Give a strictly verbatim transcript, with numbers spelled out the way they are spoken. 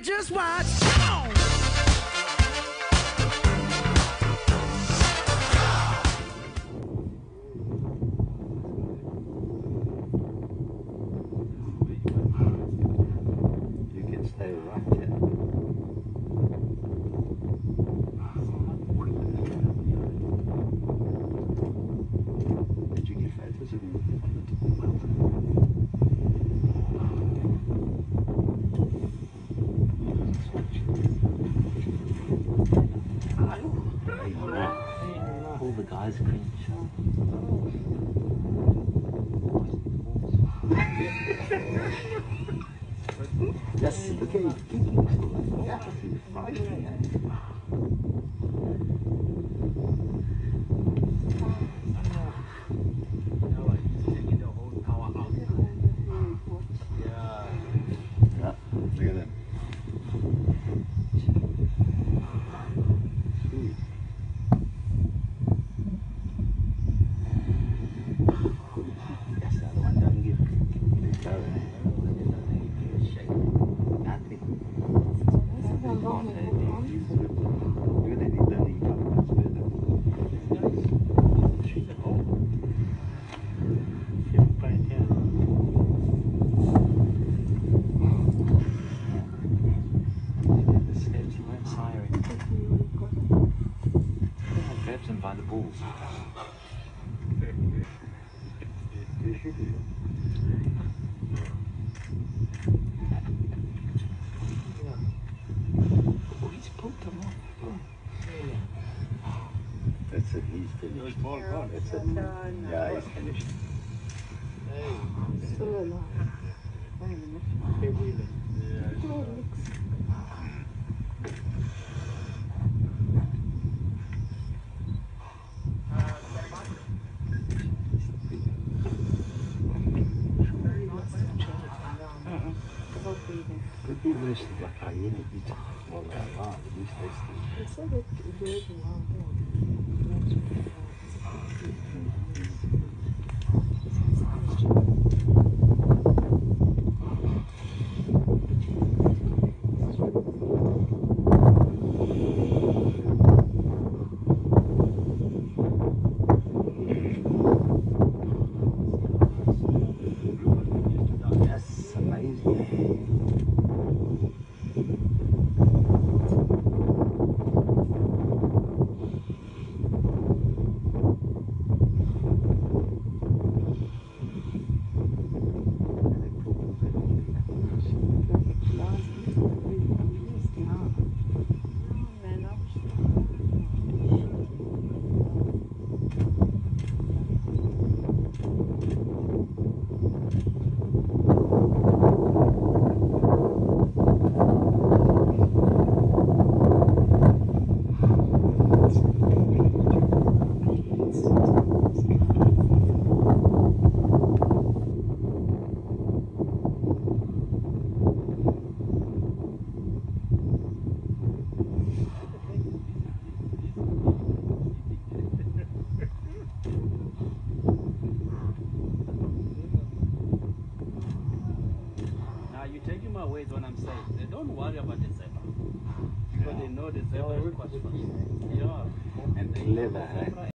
just watch. Come on. You can stay right here. Did you get photos of him? All the guys cringe. Yes, okay, kicking still. Yeah, right. Yeah, look at them. Sweet. Yes, the other one doesn't give it go. Shake. Nothing. Look at that, he doesn't even come much better. Shoot the hole. Yeah, play it down. The steps weren't siren. I grabbed him by the balls. Oh, he's pulled them off. That's it, he's finished. That's it. Yeah, he's finished. Still alive. Wait a minute. Oh, it looks... Could be worse than like hyena eating all that long. At least they still. It's like a very wild dog. Yes, amazing. Taking my words when I'm saying they don't worry about the zebra because they know the zebra is quite fast. Yeah, And clever, eh?